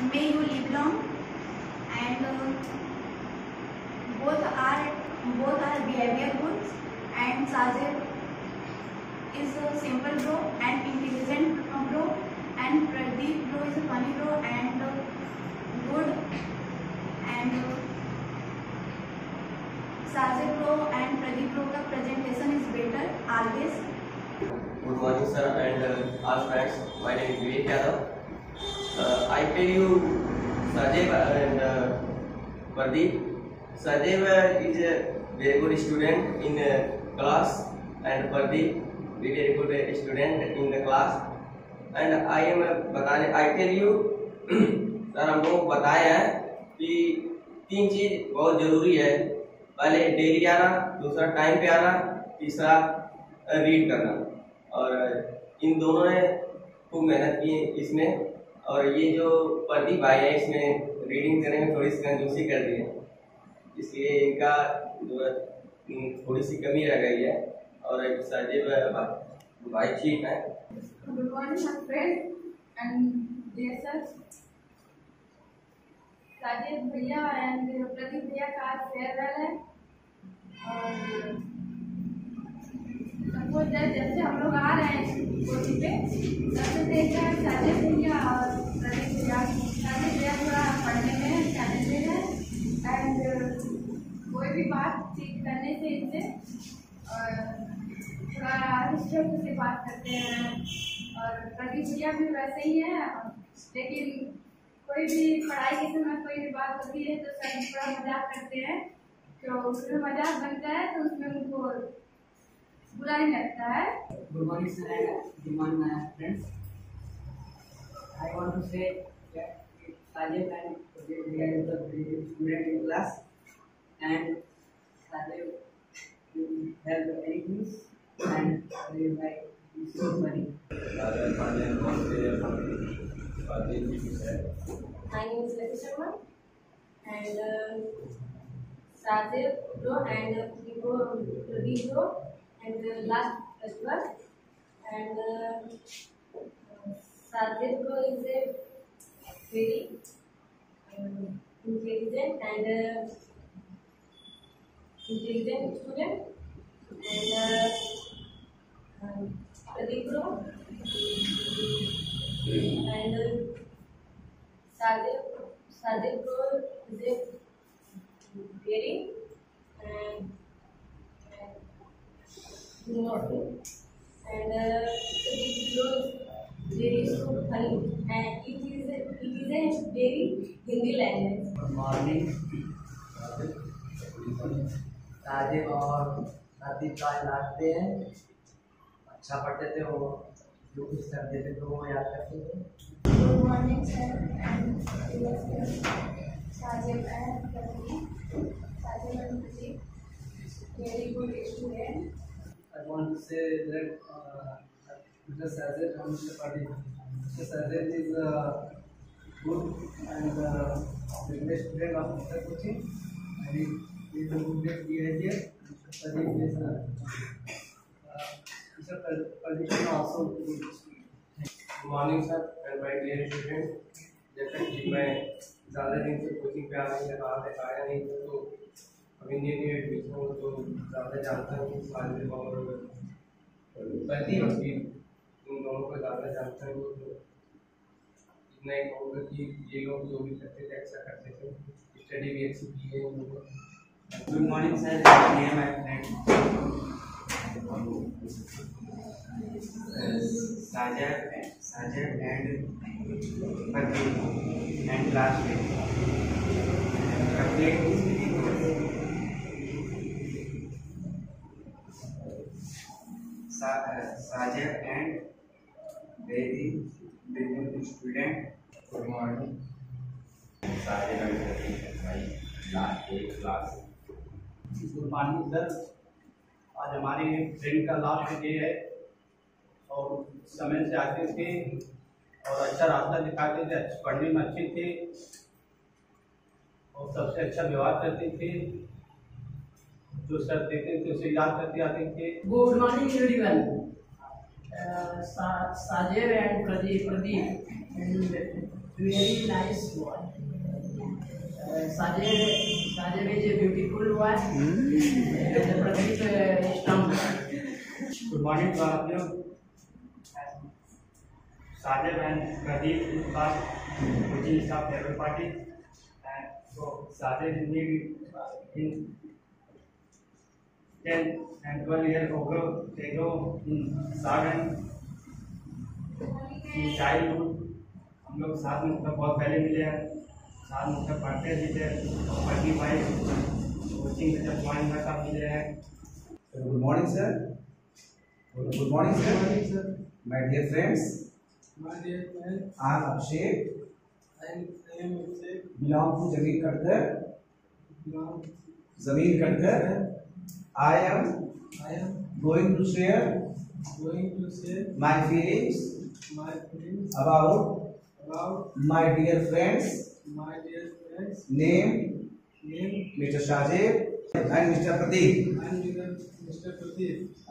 may you live long, and both are behavior good, and Sajid is a simple bro and intelligent bro, and Pradeep bro is a funny bro and good, and Sajid bro and Pradeep bro का presentation is better always. Good morning, sir, and all friends. My name is Vivek Yadav. I tell you, Sajeev and Pradeep. Sajeev is a very good student in class, and Pradeep is very good student in the class. And I tell you, sir हम लोग बताया है कि 3 चीज बहुत जरूरी है। पहले डेली आना, दूसरा टाइम पे आना, तीसरा रीड करना। और इन दोनों ने खूब मेहनत की इसमें, और ये जो प्रदीप भाई है इसमें रीडिंग करने में थोड़ी सी कंजूसी कर दी है, इसलिए इनका थोड़ी सी कमी रह गई है। और साजिब भाई ठीक है। Good morning my friend and dear sir. Sajib भैया एंड प्रदीप भैया का आज फेयरवेल है, और सपोज जैसे हम लोग आ रहे हैं कोठी पे, तब देखा है साजिब भैया और प्रदीप भैया। साजिब भैया थोड़ा पढ़ने में चैलेंजेड है, एंड कोई भी बातचीत करने से इनसे थोड़ा रिस्पेक्ट से बात करते हैं। और प्रदीप भैया भी वैसे ही है, लेकिन कोई भी पढ़ाई के समय कोई भी बात होती है तो सर थोड़ा मजाक करते हैं, तो उसमें मजाक बनता है तो उसमें उनको बुरा नहीं लगता है। Good morning, sir, and good morning, my friends. I want to say that Sajeev and Pradeep is the student in class, and Sajeev will help anything, and they like so funny. My name is Lakshmi Sharma, and Sajeev bro and Pradeep bro and last festival, and Sajeev bro is a very intelligent student, and Pradeep bro and Sajeev bro is a very naughty, and Pradeep bro is very so funny, and it is a very Hindi language. Good morning. Sajib और प्रदीप का लाते हैं, अच्छा पढ़ते थे वो, जो कुछ कर देते थे वो याद करते थे। Good morning, sir, and Sajid and Pradeep. Sajid and Pradeep, very good student. I want to say that Mr. Sajid and Mr. Pradeep. Mr. Sajid is good and the best student of Mr. Coaching, and he is a good behavior. Mr. Pradeep is Mr. Pradeep is also good. Good morning sir and my dear student. जैसा कि मैं ज़्यादा दिन से coaching पे आने के बाद आया नहीं था, तो अभी न्यू एडमिशन हो, तो ज़्यादा जानता हूँ साजिब और प्रदीप, अभी उन दोनों को ज़्यादा जानता हूँ। तो इतना ही कहूँगा कि ये लोग जो भी करते थे अच्छा करते थे, स्टडी भी अच्छी की है उन लोगों को। Good morning sir, my friend Sajid and Pradeep and classmates. Complete is very good. Sajid and very good student. Good morning. Sajid and Pradeep, my last day class. Good morning sir. आज हमारे friend का last day है, और समय से आते थे और अच्छा रास्ता दिखाते थे, पढ़ने में अच्छे थे और सबसे अच्छा व्यवहार करते थे, जो सर देते थे उसे याद करते आते थे। Good morning everyone. Sajid and Pradeep and Very nice one. Sajev is a beautiful one. And Pradeep is strong one. Good morning to all of you. Sajev and Pradeep is part coaching staff level party. And so Sajev in 10 and 12 years ago in Sagan in childhood. हम लोग साथ में मतलब बहुत पहले मिले हैं, साथ में मतलब पढ़ते भी थे, पढ़ने भाई कोचिंग में जब ज्वाइन हुआ तब मिले हैं। Good morning, sir. Good morning, sir. My dear friends. I am Abhishek. Belong to Zameen Kadkar. I am going to share my feelings about my dear friends name Mr. Sajev and Mr. Pradeep.